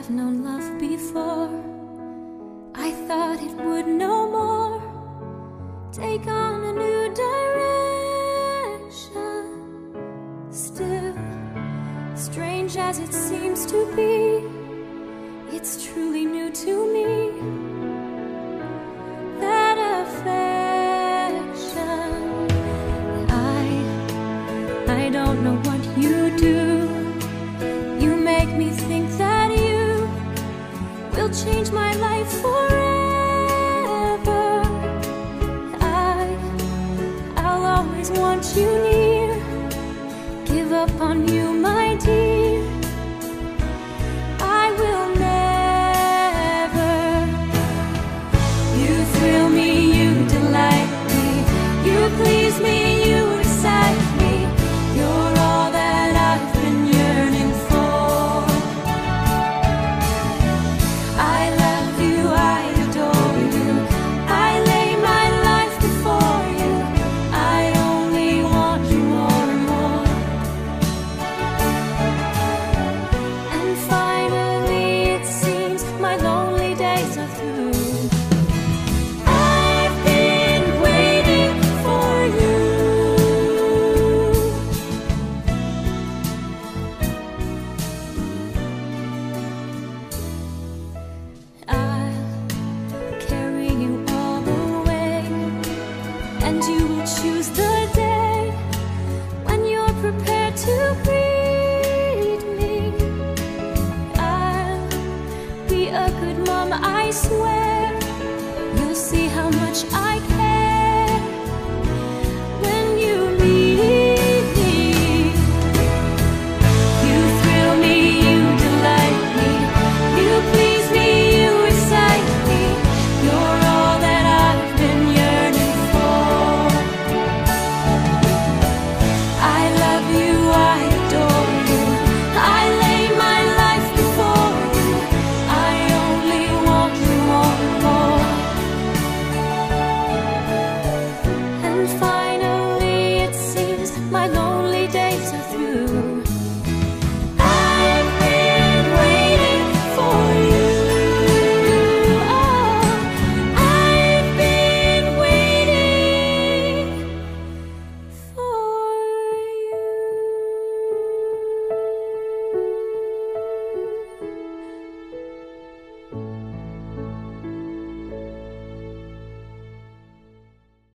have known love before. I thought it would no more take on a new direction. Still, strange as it seems to be, it's truly new to me, that affection. I don't know what you do. You make me think that you will change my life forever. I'll always want you near, give up on you, my dear. I will never. You thrill me, you delight me, you please me.